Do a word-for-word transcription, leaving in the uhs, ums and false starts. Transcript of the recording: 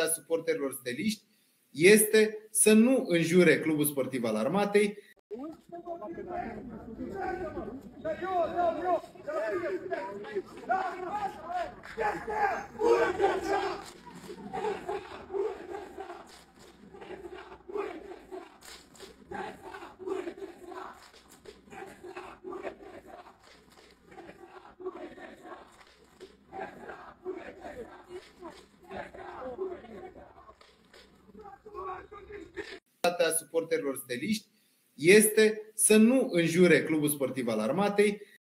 suporterilor steliști este să nu înjure Clubul Sportiv al Armatei. Suporterilor steliști este să nu înjure Clubul Sportiv al Armatei.